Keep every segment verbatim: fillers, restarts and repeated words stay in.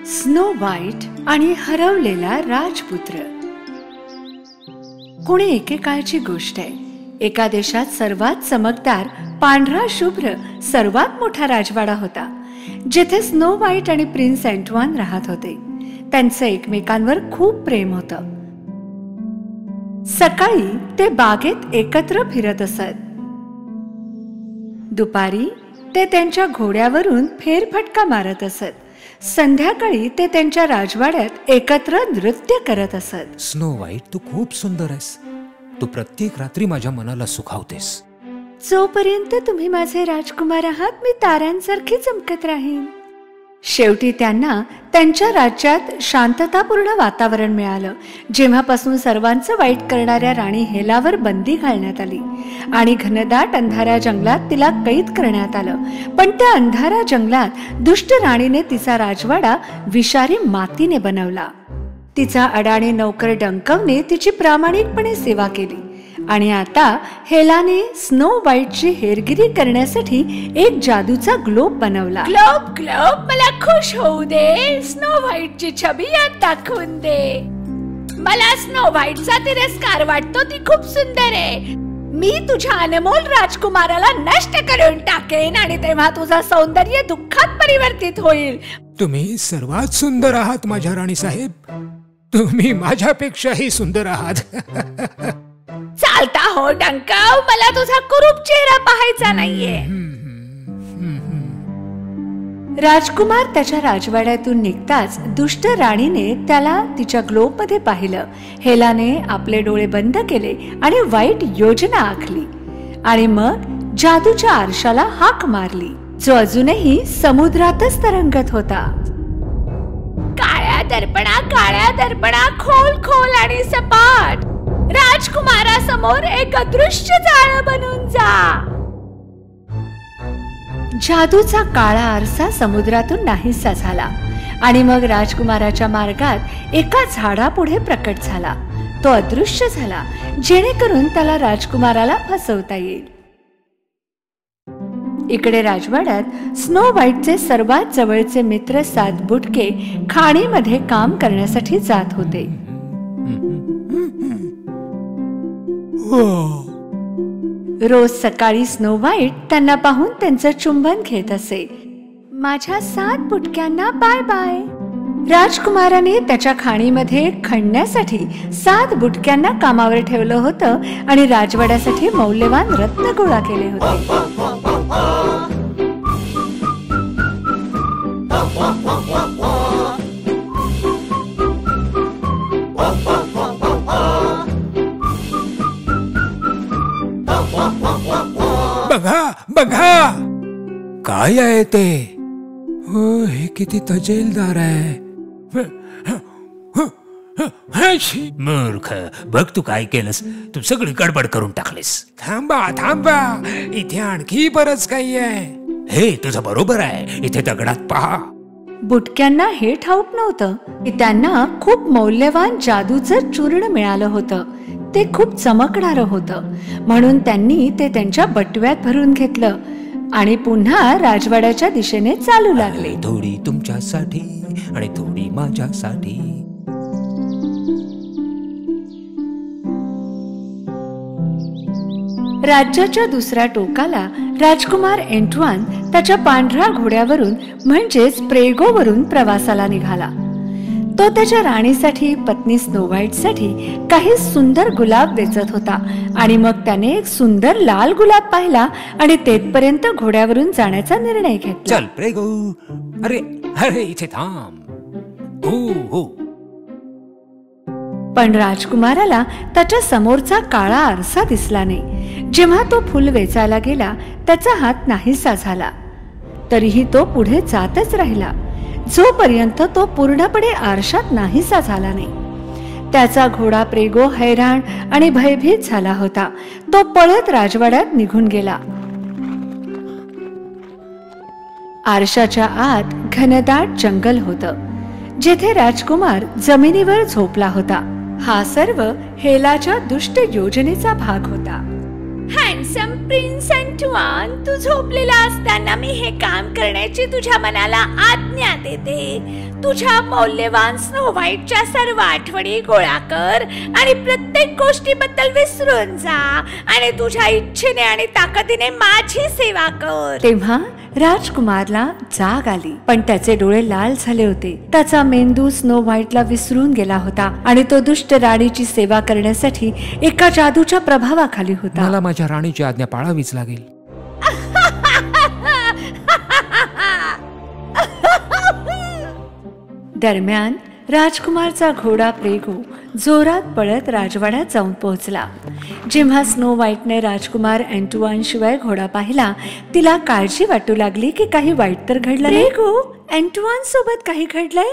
Snow White आणि हरवलेला राजपुत्र. कोणी एकेकाळची गोष्ट आहे. एका देशात सर्वात चमकदार पांढरा शुभ्र सर्वात मोठा राजवाडा होता, जिथे स्नो व्हाईट आणि प्रिन्स अँटवान राहत होते. त्यांचं एकमेकांवर खूप प्रेम होतं. सकाळी ते बागेत एकत्र फिरत असत. दुपारी ते त्यांच्या घोड्यावरून फेरफटका मारत असत. संध्याकाळी ते त्यांच्या राजवाड्यात एकत्र नृत्य करत असत. स्नो व्हाईट, तू खूप सुंदर आहेस. तू प्रत्येक रात्री माझ्या मनाला सुखावतेस. जोपर्यंत तुम्ही माझे राजकुमार आहात, मी ताऱ्यांसारखी चमकत राहीन. शेवटी त्यांना त्यांच्या राज्यात शांततापूर्ण वातावरण मिळालं, जेव्हापासून सर्वांचं वाईट करणाऱ्या राणी हेलावर बंदी घालण्यात आली आणि घनदाट अंधाऱ्या जंगलात तिला कैद करण्यात आलं. पण त्या अंधाऱ्या जंगलात दुष्ट राणीने तिचा राजवाडा विषारी मातीने बनवला. तिचा अडाणी नौकर डंकवने तिची प्रामाणिकपणे सेवा केली आणि आता हेलाने स्नो व्हाईटची हेरगिरी करण्यासाठी एक जादूचा ग्लोब बनवला. ग्लोब ग्लोब मला खुश होऊ दे. स्नो व्हाईटची छबी यात दाखवून दे. मला स्नो व्हाईटचा तिरस्कार वाटतो. ती खूप सुंदर आहे. मी तुझ्या अनमोल राजकुमाराला नष्ट करून टाकेन आणि तेव्हा तुझं सौंदर्य दुःखात परिवर्तित होईल. तुम्ही सर्वात सुंदर आहात माझ्या राणी साहेब. तुम्ही माझ्यापेक्षाही सुंदर आहात. चालता हो डंकाव, मला तुझा कुरूप चेहरा पाहायचा नाहीये. राजकुमार त्याच्या राजवाड्यातून निघताच दुष्ट राणीने त्याला तिच्या ग्लोब मध्ये पाहिलं. हेलाने आपले डोळे बंद केले आणि वाईट योजना आखली आणि मग जादूच्या आरशाला हाक मारली, जो अजूनही समुद्रातच तरंगत होता. काळ्या दर्पणा काळ्या दर्पणा, खोल खोल आणि सपाट, राजकुमारासमोर एक अदृश्य जाळं बनून जा. जादूचा काळा आरसा समुद्रातून नाहीसा झाला आणि मग राजकुमाराच्या मार्गात एका झाडापुढे प्रकट झाला. तो अदृश्य झाला, जेणेकरून त्याला राजकुमाराला फसवता येईल. इकडे राजवाड्यात स्नो व्हाईटचे सर्वात जवळचे मित्र सात बुटके खाणीमध्ये काम करण्यासाठी जात होते. रोज सकाळी स्नो व्हाईट त्यांना पाहून त्यांचं चुंबन घेत असे. माझ्या सात बुटक्यांना बाय बाय. राजकुमाराने त्याच्या खाणीमध्ये खणण्यासाठी सात बुटक्यांना कामावर ठेवलं होतं आणि राजवाड्यासाठी मौल्यवान रत्न गोळा केले होते. बघा बघा, काय आहे ते? हो, हे किती तजेलदार आहे. मूर्ख, बघ तू काय केलंस. तू सगळी गडबड करून टाकलीस. थांबा थांबा, इथे आणखी बरंच काही आहे. हे तुझं बरोबर आहे. इथे दगडात पहा. बुटक्यांना हे ठाऊक नव्हतं की त्यांना खूप मौल्यवान जादूचं चूर्ण मिळालं होतं. ते खूप चमकणारं होतं, म्हणून त्यांनी ते त्यांच्या बटव्यात भरून घेतलं आणि पुन्हा राजवाड्याच्या दिशेने चालू लागले. थोडी तुमच्यासाठी आणि थोडी माझ्यासाठी. राज्याच्या दुसऱ्या टोकाला राजकुमार एंटवान त्याच्या पांढऱ्या घोड्यावरून म्हणजेच प्रेगोवरून प्रवासाला निघाला. तो त्याच्या राणीसाठी, पत्नी स्नो व्हाईट साठी काही सुंदर गुलाब वेचत होता आणि मग त्याने एक सुंदर लाल गुलाब पाहिला आणि तेथपर्यंत घोड्यावरून जाण्याचा निर्णय घेतला. चल प्रेगो, अरे अरे इथे थांब. हो हो. पण राजकुमाराला त्याच्या समोरचा काळा आरसा दिसला नाही. जेव्हा तो फुल वेचायला गेला, त्याचा हात नाहीसा झाला. तरीही तो पुढे जातच राहिला, जोपर्यंत तो पूर्णपणे आरशात नाहीसा झाला नाही. त्याचा घोडा प्रेगो हैराण आणि भयभीत झाला होता. तो पळत राजवाड्यात निघून गेला. आरशाच्या आत घनदाट जंगल होतं, जेथे राजकुमार जमिनीवर झोपला होता. हा सर्व हेलाच्या दुष्ट योजनेचा भाग होता. हँडसम प्रिन्स अँटवान, तू झोपलेला असताना मी हे काम करण्याची तुझ्या मनाला आज्ञा देते. तुझ्या मौल्यवान स्नो व्हाईटच्या सर्व आठवणी गोळा कर आणि प्रत्येक गोष्टीबद्दल विसरून जा आणि तुझ्या इच्छेने आणि ताकदीने माझी सेवा कर. तेव्हा राजकुमारला जाग आली, पण त्याचे डोळे लाल झाले होते. त्याचा मेंदू स्नो व्हाईटला विसरून गेला होता आणि तो दुष्ट राणीची सेवा करण्यासाठी एका जादूच्या प्रभावाखाली होता. मला माझ्या राणीची आज्ञा पाळावीच लागेल. दरम्यान राजकुमारचा घोडा प्रेगो जोरात पळत राजवाड्यात जाऊन पोहोचला. जेव्हा स्नो व्हाईटने राजकुमार अँटवान शिवाय घोडा पाहिला, तिला काळजी वाटू लागली की काही वाईट तर घडलं. प्रेगो, अँटवान सोबत काही घडलंय?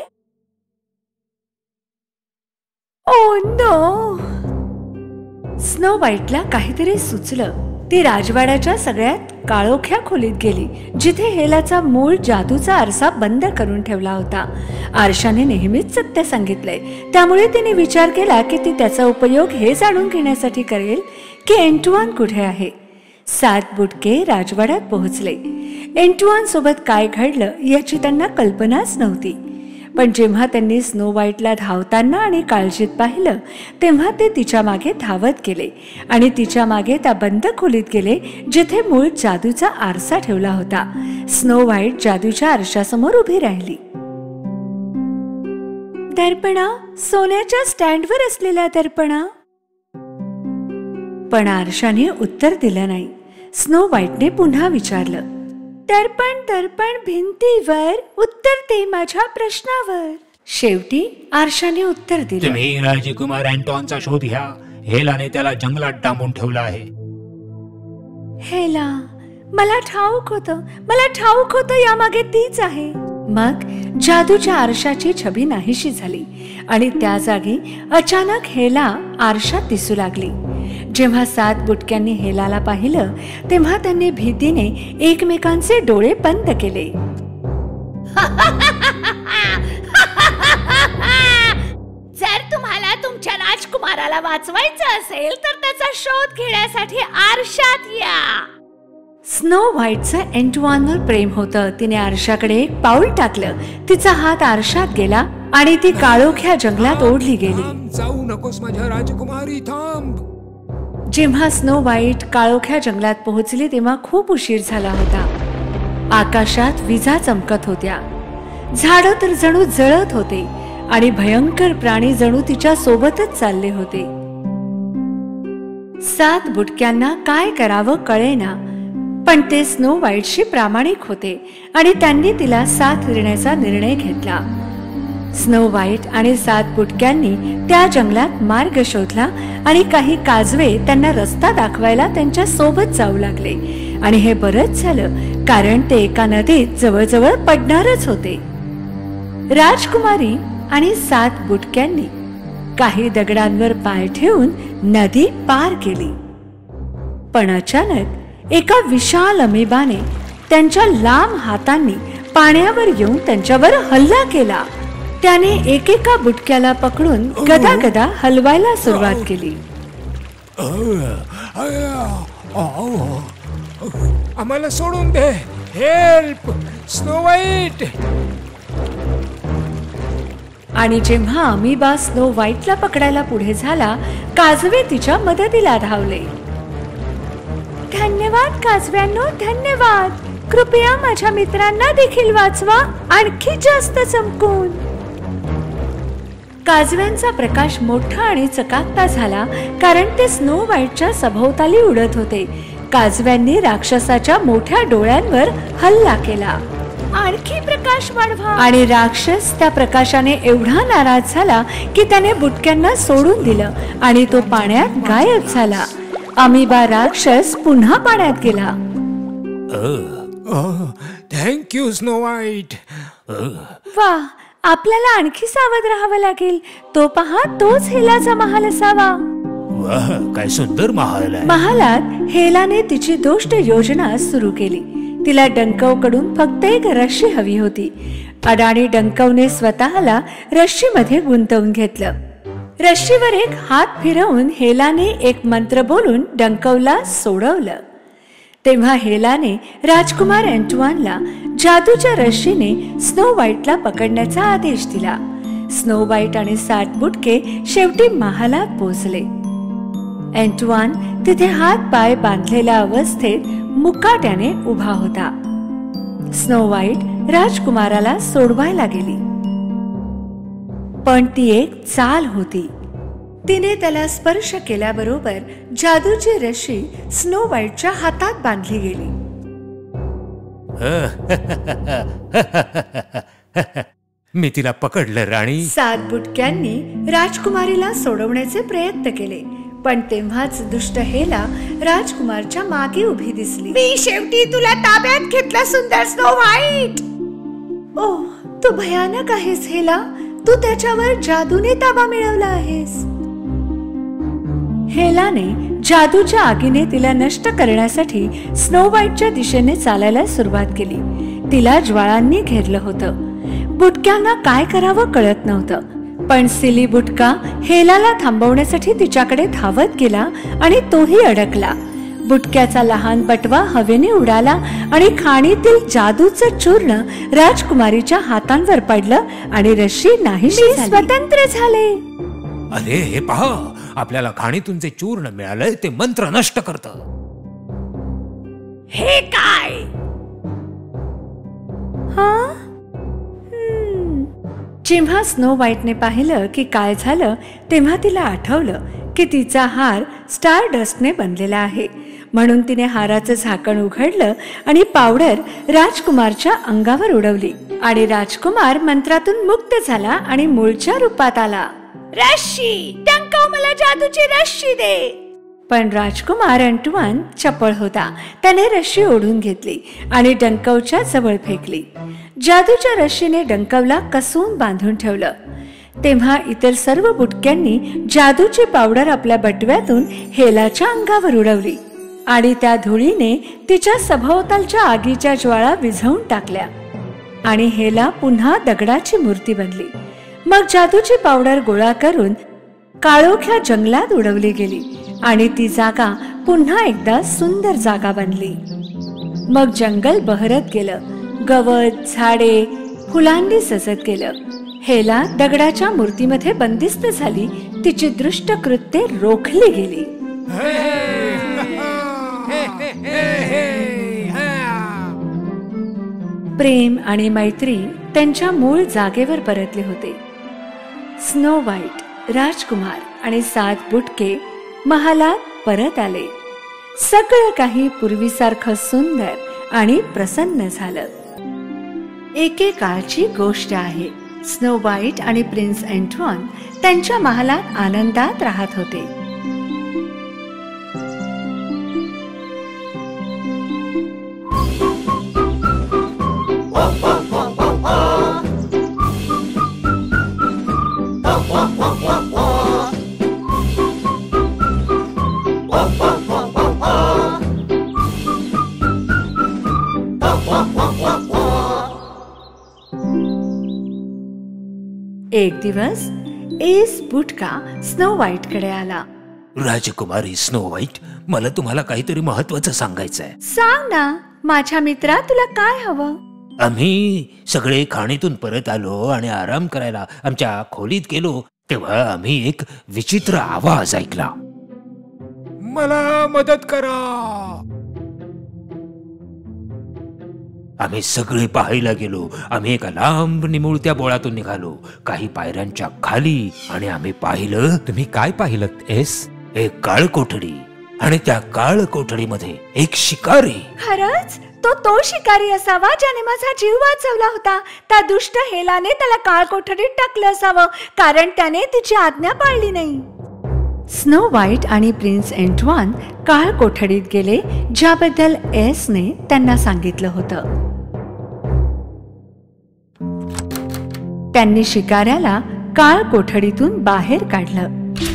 Oh no! स्नो व्हाईटला काहीतरी सुचलं. ती राजवाड्याच्या सगळ्यात काळोख्या खोलीत गेली, जिथे हेलाचा मूळ जादूचा आरसा बंद करून ठेवला होता. आरशाने नेहमीच सत्य सांगितलंय, त्यामुळे तिने विचार केला की ती त्याचा उपयोग हे जाणून घेण्यासाठी करेल की अँटवान कुठे आहे. सात बुटके राजवाड्यात पोहोचले. अँटवान सोबत काय घडलं याची त्यांना कल्पनाच नव्हती. पण जेव्हा त्यांनी स्नो व्हाईटला धावताना आणि काळजीत पाहिलं, तेव्हा ते तिच्या मागे धावत गेले आणि तिच्या मागे त्या बंद खोलीत गेले, जिथे मूळ जादूचा आरसा ठेवला होता. स्नो व्हाईट जादूच्या आरशासमोर उभी राहिली. दर्पणा, सोन्याच्या स्टँडवर असलेला दर्पणा. पण आरशाने उत्तर दिलं नाही. स्नो व्हाईटने पुन्हा विचारलं, दर्पण दर्पण भिंतीवर, उत्तर दे माझ्या प्रश्नावर. शेवटी आरशाने उत्तर दिले, तुम्ही राजकुमार अँटॉनचा शोध घ्या. हेलाने त्याला जंगलात डांबून ठेवला आहे. हेला, मला ठाऊक होतं, मला ठाऊक होतं यामागे तीच आहे. मग जादूच्या आरशाची छबी नाहीशी झाली आणि त्या जागी अचानक हेला आरशात दिसू लागली. जेव्हा सात बुटक्यांनी हेलाला पाहिलं, तेव्हा त्यांनी भीतीने एकमेकांचे डोळे बंद केले. जर तुम्हाला तुमच्या राजकुमाराला वाचवायचं असेल तर त्याचा शोध घेण्यासाठी आरशात या. स्नो व्हाईटचं अँटवानवर प्रेम होतं. तिने आरशाकडे एक पाऊल टाकलं. तिचा हात आरशात गेला आणि ती काळोख्या जंगलात ओढली गेली. जाऊ नकोस माझ्या राजकुमारी, थांब. जेव्हा स्नो व्हाईट काळोख्या जंगलात पोहोचली, तेव्हा खूप उशीर झाला होता. आकाशात विजा चमकत होत्या, झाडं तर जणू जळत होते आणि भयंकर प्राणी जणू तिच्या सोबतच चालले होते. सात बुटक्यांना काय करावं कळेना, पण ते स्नो व्हाईटशी प्रामाणिक होते आणि त्यांनी तिला साथ देण्याचा निर्णय घेतला. स्नो व्हाईट आणि सात बुटक्यांनी त्या जंगलात मार्ग शोधला आणि काही काजवे त्यांना रस्ता दाखवायला त्यांच्या सोबत जाऊ लागले. आणि हे बरंच झालं, कारण ते एका नदीत जवळजवळ पडणारच होते. राजकुमारी आणि सात बुटक्यांनी काही दगडांवर पाय ठेवून नदी पार केली. पण अचानक एका विशाल अमेबाने त्यांच्या लांब हातांनी पाण्यावर येऊन त्यांच्यावर हल्ला केला. त्याने एकेका बुटक्याला पकडून गदा गदा हलवायला सुरुवात केली. आम्हाला सोडून दे, हेल्प, स्नो व्हाईट. आणि जेव्हा अमिबा स्नो व्हाईटला पकडायला पुढे झाला, काजवे तिच्या मदतीला धावले. धन्यवाद काजव्यांनो, धन्यवाद. कृपया माझ्या मित्रांना देखील वाचवा, आणखी जास्त चमकून. काजव्यांचा प्रकाश मोठा आणि चकाकता झाला, कारण ते स्नो व्हाईटच्या सभोवताली उडत होते. काजव्यांनी राक्षसाच्या मोठ्या डोळ्यांवर हल्ला केला. आणखी प्रकाश वाढवा. आणि राक्षस त्या प्रकाशाने एवढा नाराज झाला की त्याने बुटक्यांना सोडून दिलं आणि तो पाण्यात गायब झाला. अमिबा राक्षस पुन्हा पाण्यात गेला. Thank you Snow White. वा, आपल्याला आणखी सावध राहावं लागेल. तो पहा, तोच हेलाचा महाल असावा. वाह, काय सुंदर महाल आहे. महालात हेलाने तिची दुष्ट योजना सुरू केली. तिला डंकवकडून फक्त एक रश्शी हवी होती. अडाणी डंकवने स्वतःला रश्शीमध्ये गुंतवून घेतलं. रश्शीवर एक हात फिरवून हेलाने एक मंत्र बोलून डंकवला सोडवलं. तेव्हा हेलाने राजकुमार एंटवानला जादूच्या रश्शीने स्नो व्हाईटला पकडण्याचा आदेश दिला. स्नो व्हाईट आणि सात बुटके शेवटी महालात पोहोचले. एंटवान तिथे हात पाय बांधलेल्या अवस्थेत मुकाट्याने उभा होता. स्नो व्हाईट राजकुमाराला सोडवायला गेली, पण ती एक चाल होती. तिने त्याला स्पर्श केल्याबरोबर जादूची रश्शी स्नो व्हाईटच्या हातात बांधली गेली. मी तिला पकडलं राणी. सात बुटक्यांनी राजकुमारीला सोडवण्याचे प्रयत्न केले, पण तेव्हाच दुष्ट हेला राजकुमारच्या मागे उभी दिसली. मी शेवटी तुला ताब्यात घेतला सुंदर स्नो व्हाईट. ओ, तू भयानक आहेस हेला. तू त्याच्यावर जादूने ताबा मिळवला आहेस. हेलाने जादूच्या आगीने तिला नष्ट करण्यासाठी स्नो व्हाईटच्या दिशेने चालायला सुरुवात केली. तिला ज्वाळांनी घेरलं होतं. बुटक्यांना काय करावं कळत नव्हतं, पण सिली बुटका हेलाला थांबवण्यासाठी तिच्याकडे धावत गेला आणि तोही अडकला. बुटक्याचा लहान बटवा हवेने उडाला आणि खाणीतील जादूचं चूर्ण राजकुमारीच्या हातांवर पडलं आणि रश्शी नाहीशी स्वतंत्र झाले. अरे हे पहा, आपल्याला खाणीतून जे चूर्ण मिळालंय ते मंत्र नष्ट करतं. हे काय? हा, जेव्हा स्नो व्हाईटने पाहिलं की काय झालं, तेव्हा तिला आठवलं की तिचा हार स्टार डस्टने बनलेला आहे. म्हणून तिने हाराचं झाकण उघडलं आणि पावडर राजकुमारच्या अंगावर उडवली आणि राजकुमार मंत्रातून मुक्त झाला आणि मूळच्या रूपात आला. रश्शी, डंकव मला जादूची रश्शी दे. पण राजकुमार एंटवान चपळ होता. त्याने रश्शी ओढून घेतली आणि डंकवच्या जवळ फेकली. जादूच्या रश्शीने डंकवला कसून बांधून ठेवलं. तेव्हा इतर सर्व बुटक्यांनी जादूची पावडर आपल्या बटव्यातून हेलाच्या अंगावर उडवली आणि त्या धुळीने तिच्या सभोवतालच्या आगीच्या ज्वाळा विझवून टाकल्या आणि हेला पुन्हा दगडाची मूर्ती बनली. मग जादूची पावडर गोळा करून काळोख्या जंगलात उडवली गेली आणि ती जागा पुन्हा एकदा सुंदर जागा बनली. मग जंगल बहरत गेलं. गवत, झाडे, फुलांनी सजत गेलं. हेला दगडाच्या मूर्तीमध्ये बंदिस्त झाली. तिची दृष्ट कृत्ये रोखली गेली. प्रेम आणि मैत्री त्यांच्या मूळ जागेवर परतले होते. स्नो व्हाईट, राजकुमार आणि सात बुटके महालात परत आले. सगळं काही पूर्वीसारखं सुंदर आणि प्रसन्न झालं. एकेकाळची गोष्ट आहे. स्नो व्हाईट आणि प्रिन्स एंटवान त्यांच्या महालात आनंदात राहत होते. एक दिवस एस बुटका स्नो व्हाईट कडे आला. राजकुमारी स्नो व्हाईट, मला तुम्हाला काहीतरी महत्वाचं सांगायचंय. सांग ना माझ्या मित्रा, तुला काय हवं? आम्ही सगळे खाणीतून परत आलो आणि आराम करायला आमच्या खोलीत गेलो, तेव्हा आम्ही एक विचित्र आवाज ऐकला. मला मदत करा. आम्ही सगळे पाहायला गेलो. आम्ही एका लांब निमुळत्या बोळातून निघालो, काही पायऱ्यांच्या खाली, आणि आम्ही पाहिलं. तुम्ही काय पाहिलं एस? एक काळ कोठडी, आणि त्या काळ कोठडीमध्ये एक शिकारी. खरंच? तो तो शिकारी असावा ज्याने माझा जीव वाचवला होता. त्या दुष्ट हेलाने त्याला काळ कोठडीत टाकलं असावं, कारण त्याने तिची आज्ञा पाळली नाही. स्नो व्हाईट आणि प्रिन्स एंटवान काळ कोठडीत गेले, ज्याबद्दल एसने त्यांना सांगितलं होतं. त्यांनी शिकाऱ्याला काळ कोठडीतून बाहेर काढलं.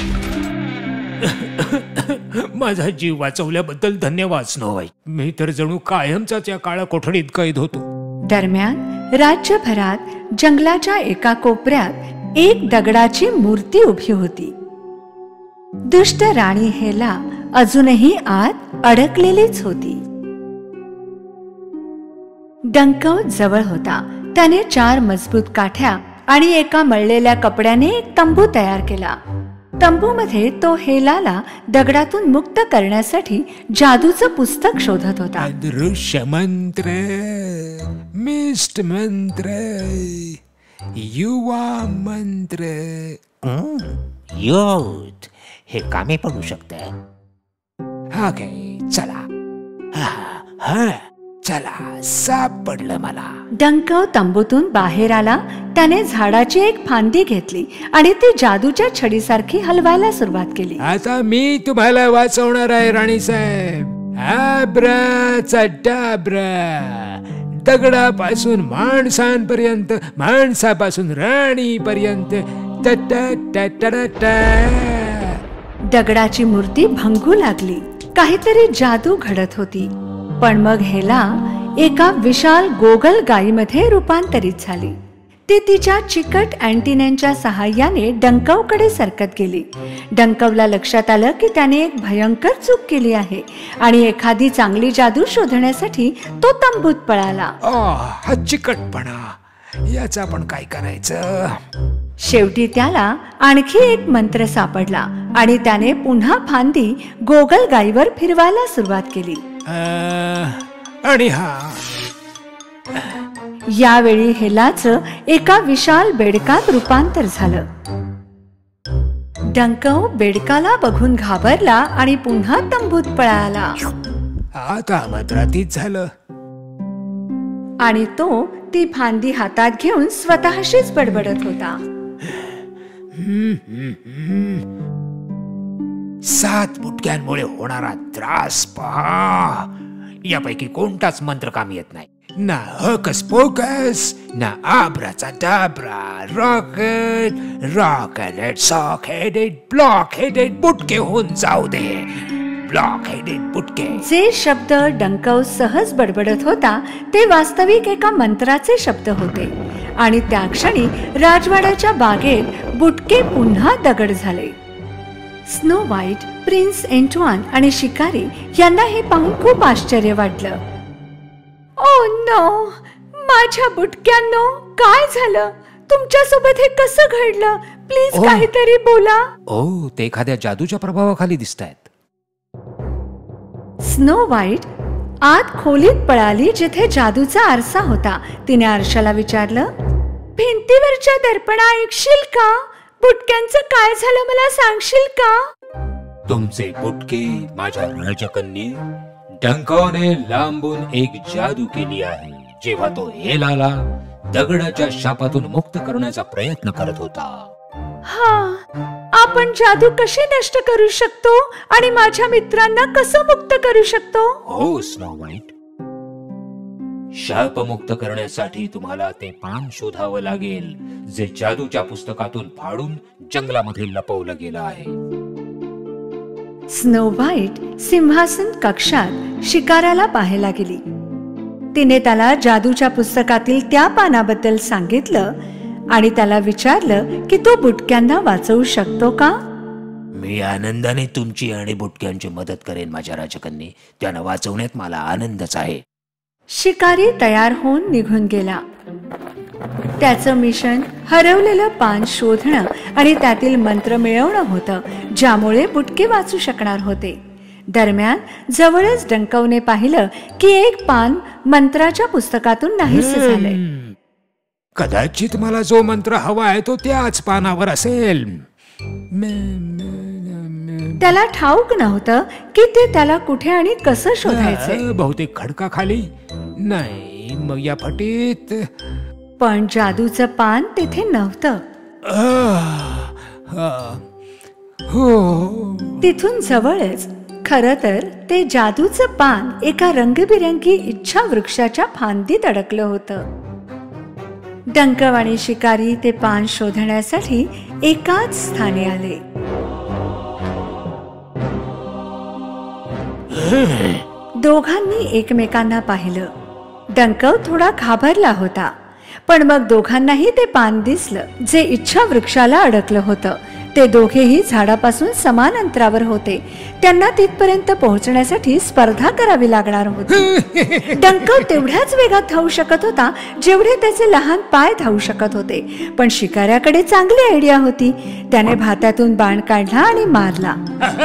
माझा जीव वाचवल्याबद्दल धन्यवाद स्नो व्हाईट. मी तर जणू कायमचाच या काळा कोठडीत कैद होतो. दरम्यान राज्यभरात जंगलाच्या एका कोपऱ्यात एक दगडाची मूर्ती उभी होती. दुष्ट राणी हेला अजूनही आत अडकलेलीच होती. डंकव जवळ होता. त्याने चार मजबूत काठ्या आणि एका मळलेल्या कपड्याने एक तंबू तयार केला. तंबूमध्ये तो हेलाला दगडातून मुक्त करण्यासाठी जादूचं पुस्तक शोधत होता. अदृश्य मंत्र, मिस्ट मंत्र, युवा मंत्र, योध हे कामे पडू शकते. हा काय, चला हा हा चला, सापडलं मला. डंकव तंबूतून बाहेर आला. त्याने झाडाची एक फांदी घेतली आणि ती जादूच्या छडीसारखी हलवायला सुरुवात केली. आता मी तुम्हाला वाचवणार आहे राणी साहेब. आब्रा डाब्रा, दगडापासून माणसांपर्यंत, माणसापासून राणी पर्यंत. दगडाची मूर्ती भंगू लागली. काहीतरी जादू घडत होती. पण मग हेला एका विशाल गोगल गायीमध्ये रूपांतरित झाली. ती तिच्या चिकट अँटिनांच्या सहाय्याने डंकवकडे सरकत गेली. डंकवला लक्षात आलं की त्याने एक भयंकर चूक केली आहे आणि एखादी चांगली जादू शोधण्यासाठी तो तंबूत पळाला. हा चिकटपणा, याचं आपण काय करायचं? शेवटी त्याला आणखी एक मंत्र सापडला आणि त्याने पुन्हा फांदी गोगल गायीवर फिरवायला सुरुवात केली. आणि हा यावेळी हेलाचं एका विशाल बेडकात रूपांतर झालं. डंकव बेडकाला बघून घाबरला आणि पुन्हा तंबूत पळाला. आता मंत्रातीत झालं. आणि तो ती फांदी हातात घेऊन स्वतःशीच बडबडत होता. सात बुटक्यांमुळे होणारा त्रास पहा. यापैकी कोणताच मंत्र काम येत नाही. ना हकस पोकस, ना abracadabra, rocket rock headed, sock headed, block headed बुटके होऊन जाऊ दे. Block headed बुटके. जे शब्द डंकव सहज बडबडत होता ते वास्तविक एका मंत्राचे शब्द होते. आणि त्या क्षणी राजवाड्याच्या बागेत बुटके पुन्हा दगड झाले. स्नो व्हाईट, प्रिन्स एंटवान आणि शिकारी यांना हे पाहून खूप आश्चर्य वाटलं. ओ नो, माझ्या बुटक्यांनो, काय झालं? तुमच्या सोबत हे कसं घडलं? प्लीज काहीतरी बोला. ओ, ते एखाद्या जादूच्या प्रभावाखाली दिसतायत. स्नो व्हाईट आत खोलीत पळाली जिथे जादूचा आरसा होता. तिने आरशाला विचारलं, भिंतीवरच्या दर्पणा ऐकशील का? बुटक्यांचं काय झालं मला सांगशील का? तुमचे बुटके माझ्या राजकन्ये डंकाने लांबून एक जादू केली आहे. जेव्हा तो हेलाला दगडाच्या शापातून मुक्त करण्याचा प्रयत्न करत होता. हा, आपण जादू कशी नष्ट करू शकतो आणि माझ्या मित्रांना कसं मुक्त करू शकतो? हो स्नो व्हाईट, शापमुक्त करण्यासाठी तुम्हाला ते पान शोधावं लागेल जे जादूच्या पुस्तकातून फाडून जंगलामध्ये लपवलं गेलं आहे. स्नो व्हाईट सिंहासन कक्षात शिकाराला पाहायला गेली. तिने त्याला जादूच्या पुस्तकातील त्या पानाबद्दल सांगितलं आणि त्याला विचारलं की तो बुटक्यांना वाचवू शकतो का? मी आनंदाने तुमची आणि बुटक्यांची मदत करेन माझ्या राजकन्ये. त्यांना वाचवण्यात मला आनंदच आहे. शिकारी तयार होऊन निघून गेला. त्याचं मिशन हरवलेलं पान शोधणं आणि त्यातील मंत्र मिळवणं होतं ज्यामुळे बुटके वाचू शकणार होते. दरम्यान जवळच डंकवने पाहिलं की एक पान मंत्राच्या पुस्तकातून नाहीसे झालंय. कदाचित मला जो मंत्र हवा आहे तो त्याच पानावर असेल. त्याला ठाऊक नव्हतं की ते त्याला कुठे आणि कसं शोधायचं. बहुतेक खडका खाली नाही, मग या फटीत. पण जादूचं पान तिथे नव्हतं. तिथून जवळच खरं तर ते जादूचं पान एका रंगबिरंगी इच्छा वृक्षाच्या फांदीत अडकलं होतं. डंकव आणि शिकारी ते पान शोधण्यासाठी एकाच स्थानी आले. दोघांनी एकमेकांना पाहिलं. डंकव थोडा घाबरला होता. पण मग दोघांनाही ते पान दिसलं जे इच्छा वृक्षाला अडकलं होतं. ते दोघेही झाडापासून समान अंतरावर होते. त्यांना तिथपर्यंत पोहोचण्यासाठी स्पर्धा करावी लागणार होती. डंक तेवढ्याच वेगात धावू शकत होता जेवढे त्याचे लहान पाय धावू शकत होते. पण शिकाऱ्याकडे चांगली आयडिया होती. त्याने भात्यातून बाण काढला आणि मारला.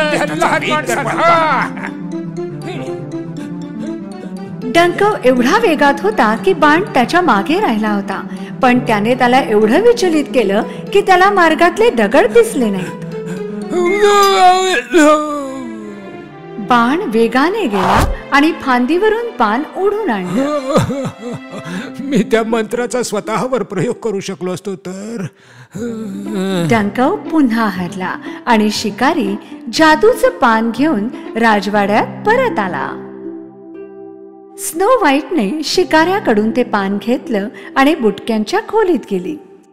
डंक एवढा वेगात होता की बाण त्याच्या मागे राहिला होता. पण त्याने त्याला एवढं विचलित केलं की त्याला मार्गातले दगड दिसले नाहीत. बाण वेगाने गेला आणि फांदीवरून पान ओढून आणलं. मी त्या मंत्राचा स्वतःवर प्रयोग करू शकलो असतो तर. डंक पुन्हा हरला आणि शिकारी जादूचं पान घेऊन राजवाड्यात परत आला. स्नो व्हाईटने शिकाऱ्याकडून ते पान घेतलं आणि बुटक्यांच्या खोलीत गेली.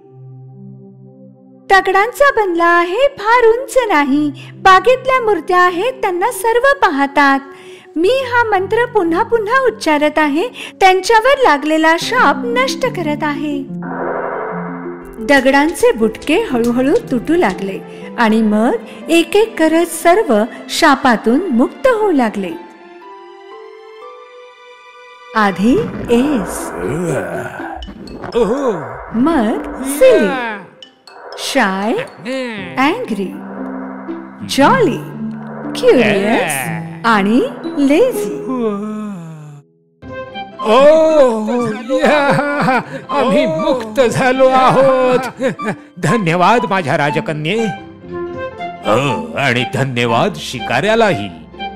दगडांचा बनला आहे, फार उंच नाही. बागेतल्या मूर्त्या आहेत, त्यांना सर्व पाहतात. मी हा मंत्र पुन्हा पुन्हा उच्चारत आहे. त्यांच्यावर लागलेला शाप नष्ट करत आहे. दगडांचे बुटके हळूहळू तुटू लागले आणि मग एक एक करत सर्व शापातून मुक्त होऊ लागले. आधी एस, मग silly, shy, angry, jolly, curious आणि लेझी. ओ आम्ही मुक्त झालो आहोत. धन्यवाद माझ्या राजकन्ये. आणि धन्यवाद शिकाऱ्यालाही.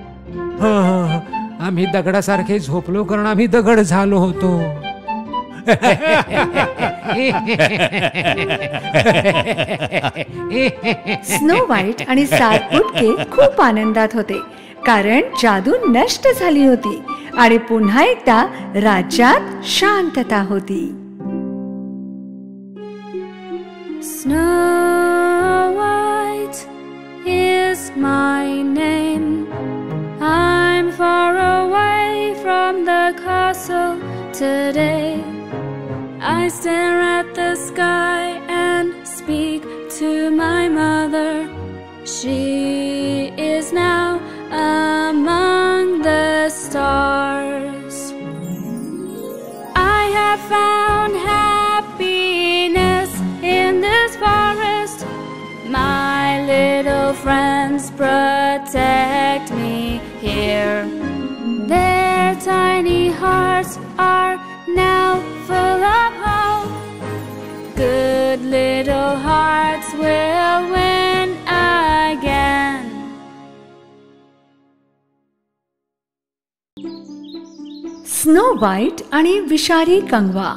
आम्ही दगडासारखे झोपलो कारण आम्ही दगड झालो होतो. स्नो व्हाईट आणि सात बुटके खूप आनंदात होते कारण जादू नष्ट झाली होती आणि पुन्हा एकदा राज्यात शांतता होती. Snow White is my name. I'm far away from the castle today. I stare at the sky and speak to my mother. She is now among the stars. I have found happiness in this forest. My little friends protect me here. Their tiny hearts are now full of hope. Good little hearts will win again. Snow White आणि विषारी कंगवा.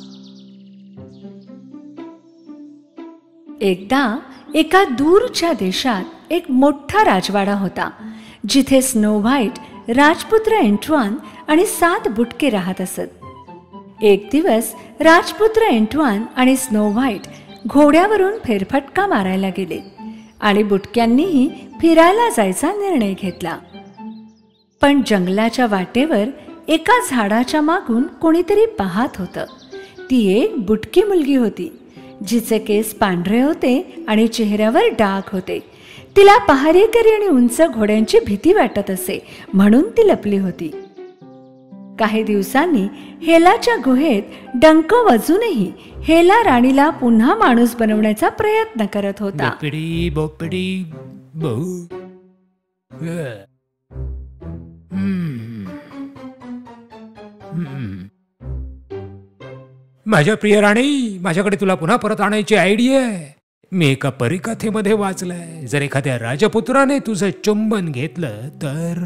एकदा एका दूरच्या देशात एक मोठा राजवाडा होता जिथे स्नो व्हाईट, राजपुत्र एंटवान आणि सात बुटके राहत असत. एक दिवस राजपुत्र एंटवान आणि स्नो व्हाईट घोड्यावरून फेरफटका मारायला गेले आणि बुटक्यांनीही फिरायला जायचा निर्णय घेतला. पण जंगलाच्या वाटेवर एका झाडाच्या मागून कोणीतरी पाहत होतं. ती एक बुटकी मुलगी होती जिचे केस पांढरे होते आणि चेहऱ्यावर डाग होते. तिला पहारेकरी आणि उंच घोड्यांची भीती वाटत असे म्हणून ती लपली होती. काही दिवसांनी हेलाच्या गुहेत डंक वाजूनही हेला राणीला पुन्हा माणूस बनवण्याचा प्रयत्न करत होता. बोपडी बोपडी बो. माझ्या प्रिय राणी, माझ्याकडे तुला पुन्हा परत आणायची आयडिया आहे. मी एका परिकथेमध्ये वाचलंय. जर एखाद्या राजपुत्राने तुझं चुंबन घेतलं तर.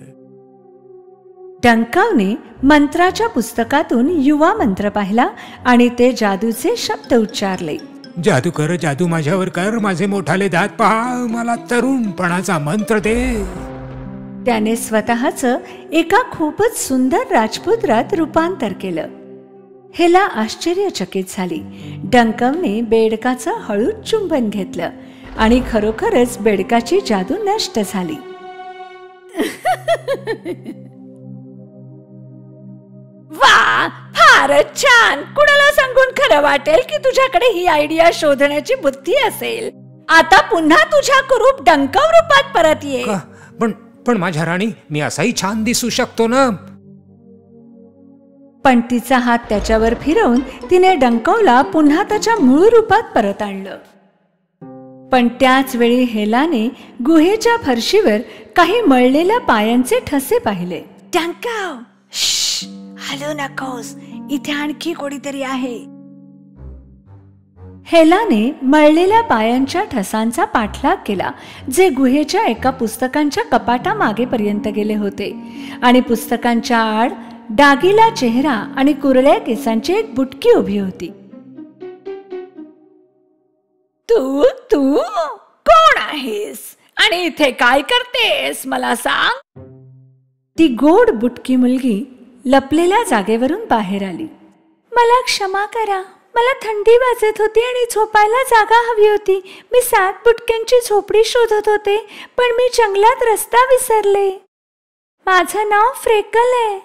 डंकावने मंत्राच्या पुस्तकातून युवा मंत्र पाहिला आणि ते जादूचे शब्द उच्चारले. जादू कर, जादू माझ्यावर कर, माझे मोठाले दात पहा, मला तरुणपणाचा मंत्र दे. त्याने स्वतःचं एका खूपच सुंदर राजपुत्रात रूपांतर केलं. हेला आश्चर्यचकित झाली. डंकवने बेडकाचं हळूच चुंबन घेतलं आणि खरोखरच बेडकाची जादू नष्ट झाली. वा, फार फारच छान. कुणाला सांगून खरं वाटेल की तुझ्याकडे ही आयडिया शोधण्याची बुद्धी असेल. आता पुन्हा तुझ्या कुरूप डंकव रूपात परत ये. पण पण माझ्या राणी, मी असाही छान दिसू शकतो ना. पण तिचा हात त्याच्यावर फिरवून तिने डंकवला पुन्हा त्याच्या मूळ रूपात परत आणलं. पण त्याच वेळी हेलाने गुहेच्या फरशीवर काही मळलेल्या पायांचे ठसे पाहिले. डंकव, हलू नकोस, इथे आणखी कोणीतरी आहे. हेलाने मळलेल्या पायांच्या ठसांचा पाठलाग केला, जे गुहेच्या एका पुस्तकांच्या कपाटा मागेपर्यंत गेले होते. आणि पुस्तकांच्या आड डागीला चेहरा आणि कुरळ्या केसांची एक बुटकी उभी होती. तू तू कोण आहेस आणि इथे काय करतेस, मला सांग. ती गोड बुटकी मुलगी लपलेल्या जागेवरून बाहेर आली. मला क्षमा करा, मला थंडी वाजत होती आणि झोपायला जागा हवी होती. मी सात बुटक्यांची झोपडी शोधत होते, पण मी जंगलात रस्ता विसरले. माझं नाव फ्रेकल आहे.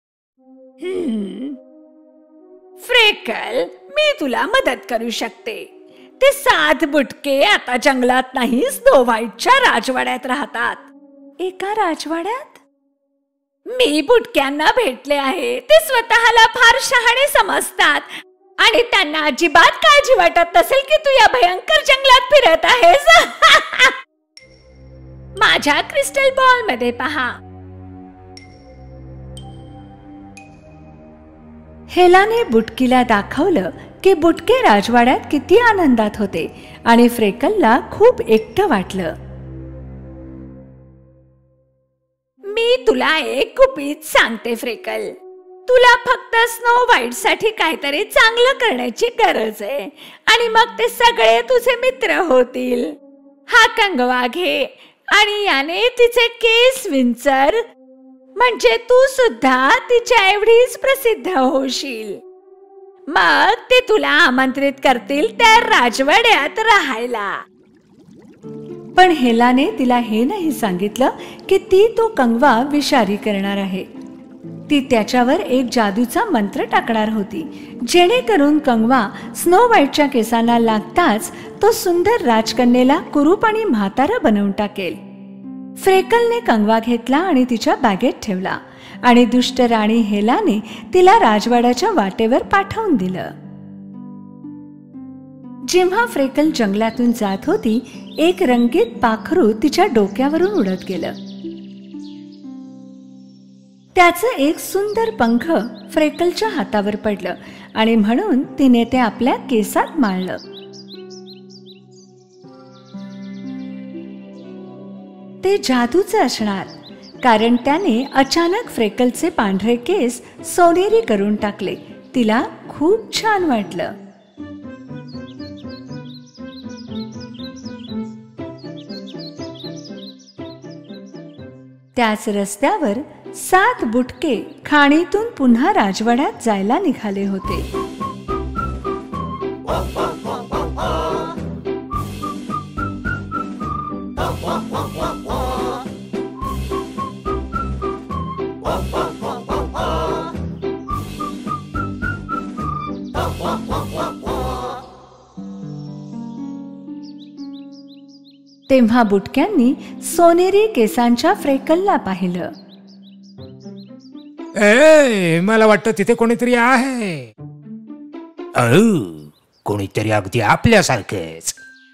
फ्रेकल, मी तुला मदत करू शकते. ते सात बुटके आता जंगलात नाही, स्नो व्हाईटच्या राजवाड्यात राहतात. एका राजवाड्यात? मी बुटक्यांना भेटले आहे. ते स्वतःला फार शहाणे समजतात आणि त्यांना अजिबात काळजी वाटत नसेल की तू या भयंकर जंगलात फिरत आहेस. माझ्या क्रिस्टल बॉल मध्ये पहा. हेलाने बुटकीला दाखवलं की बुटके राजवाड्यात किती आनंदात होते आणि फ्रेकलला खूप एकटं वाटलं. मी तुला एक गुपित सांगते फ्रेकल. तुला फक्त स्नो व्हाईट साठी काहीतरी चांगलं करण्याची गरज आहे आणि मग ते सगळे तुझे मित्र होतील. हा कंगवा घे आणि याने तिचे केस विंचर, म्हणजे तू सुद्धा तिच्या एवढीच प्रसिद्ध होशील. मग ते तुला आमंत्रित करतील त्या राजवाड्यात राहायला. पण हेलाने तिला हे नाही सांगितलं की ती तो कंगवा विषारी करणार आहे. ती त्याच्यावर एक जादूचा मंत्र टाकणार होती, जेणेकरून कंगवा स्नो व्हाईटच्या केसांना लागताच तो सुंदर राजकन्येला कुरूप आणि म्हातारा बनवून टाकेल. फ्रेकलने कंगवा घेतला आणि तिच्या बॅगेत ठेवला आणि दुष्ट राणी हेलाने तिला राजवाड्याच्या वाटेवर पाठवून दिलं. जेव्हा फ्रेकल जंगलातून जात होती, एक रंगीत पाखरू तिच्या डोक्यावरून उडत गेलं. त्याचं एक सुंदर पंख फ्रेकलच्या हातावर पडलं आणि म्हणून तिने ते आपल्या केसात माळलं. ते जादूचं असणार, कारण त्याने अचानक फ्रेकलचे पांढरे केस सोनेरी करून टाकले. तिला खूप छान वाटलं. त्याच रस्त्यावर सात बुटके खाणीतून पुन्हा राजवाड्यात जायला निघाले होते. तेव्हा बुटक्यांनी सोनेरी केसांच्या फ्रेकलला पाहिलं. ए, मला वाटतं तिथे कोणीतरी आहे. कोणीतरी अगदी आपल्यासारखेच,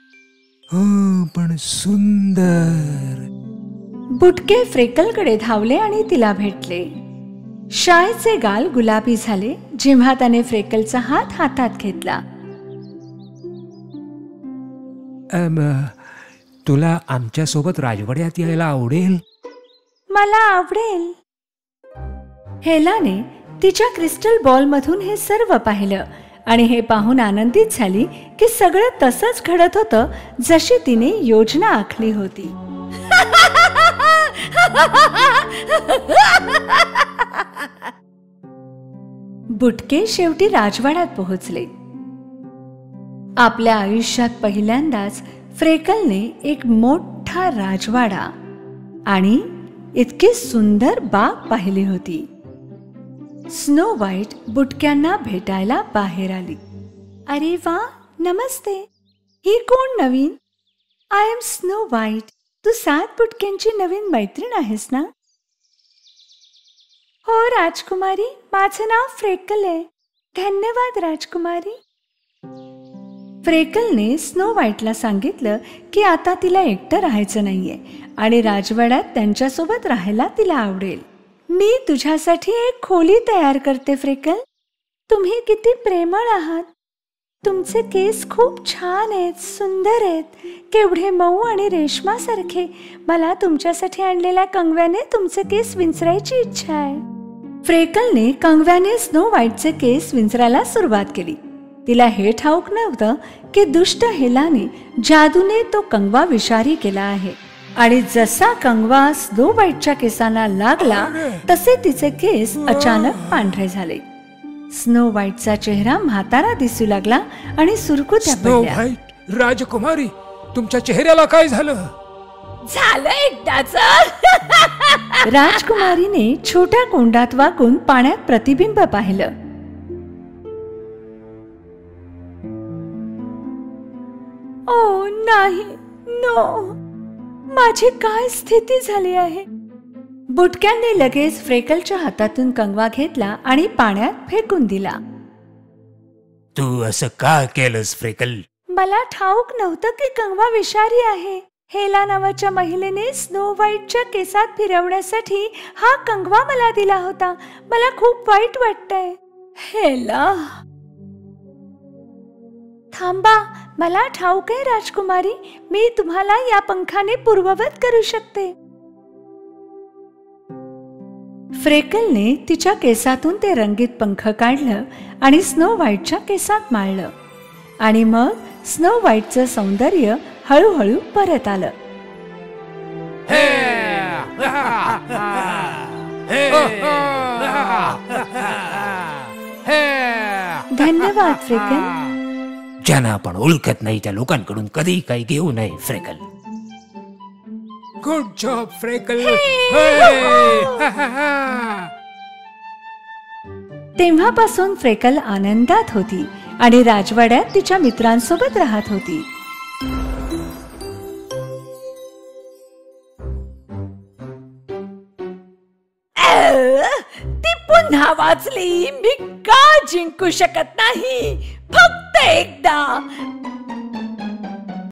पण सुंदर. बुटके फ्रेकलकडे धावले आणि तिला भेटले. शायचे गाल गुलाबी झाले जेव्हा त्याने फ्रेकलचा हात हातात घेतला. तुला आमच्या सोबत राजवाड्यात यायला आवडेल? मला आवडेल. हेलाने तिच्या क्रिस्टल बॉल मधून हे सर्व पाहिलं आणि हे पाहून आनंदित झाली की सगळं तसंच घडत होतं जशी तिने योजना आखली होती. बुटके शेवटी राजवाड्यात पोहोचले. आपल्या आयुष्यात पहिल्यांदाच फ्रेकलने एक मोठा राजवाडा आणि इतकी सुंदर बाग पाहिली होती. स्नो व्हाईट बुटक्यांना भेटायला बाहेर आली. अरे वा, नमस्ते. ही कोण नवीन? I am Snow White. तू सात बुटक्यांची नवीन मैत्रीण आहेस ना? हो राजकुमारी, माझं नाव फ्रेकल आहे. धन्यवाद राजकुमारी. फ्रेकलने स्नो व्हाईटला सांगितलं की आता तिला एकटं राहायचं नाहीये आणि राजवाड्यात त्यांच्यासोबत राहायला तिला आवडेल. मी तुझ्यासाठी एक खोली तयार करते फ्रेकल. तुम्ही किती प्रेमळ आहात. तुमचे केस खूप छान आहेत, सुंदर आहेत, केवढे मऊ आणि रेशमासारखे. मला तुमच्यासाठी आणलेल्या कंगव्याने तुमचे केस विंचरायची इच्छा आहे. फ्रेकलने कंगव्याने स्नो व्हाईटचे केस विंचरायला सुरुवात केली. तिला हे ठाऊक नव्हतं की दुष्ट हेलाने जादूने तो कंगवा विषारी केला आहे आणि जसा कंगवा स्नो व्हाईटच्या केसांना लागला तसे तिचे केस अचानक पांढरे झाले. स्नो व्हाईटचा चेहरा म्हातारा दिसू लागला आणि सुरकुत्या पडल्या. स्नो व्हाईट, राजकुमारी, तुमच्या चेहऱ्याला काय झालं? झालं एकदाच. राजकुमारीने छोट्या कोंडात वाकून पाण्यात प्रतिबिंब पाहिलं. ओ नाही, नो, माझी काय स्थिती झाली आहे. बुटक्यांनी लगेच फ्रेकलच्या हातातून कंगवा घेतला आणि पाण्यात फेकून दिला. तू असं का केलंस फ्रेकल? मला ठाऊक नव्हतं की कंगवा विषारी आहे. हेला नावाच्या महिलेने स्नो व्हाईटच्या केसात फिरवण्यासाठी हा कंगवा मला दिला होता. मला खूप वाईट वाटतंय. हेला, थांबा, मला ठाऊक आहे राजकुमारी, मी तुम्हाला या पंखाने पूर्ववत करू शकते. फ्रेकलने तिच्या केसातून ते रंगीत पंख काढलं आणि स्नो व्हाईटच्या केसात माळलं आणि मग स्नो व्हाईटचं सौंदर्य हळूहळू परत आलं. धन्यवाद फ्रेकल. ज्यांना आपण ओळखत नाही त्या लोकांकडून कधी काही घेऊ नये फ्रेकल. Good job Freckle. तेव्हापासून फ्रेकल आनंदात होती आणि राजवाड्यात तिच्या मित्रांसोबत राहत होती. ती पुन्हा वाचली. मी का जिंकू शकत नाही? फक्त एकदा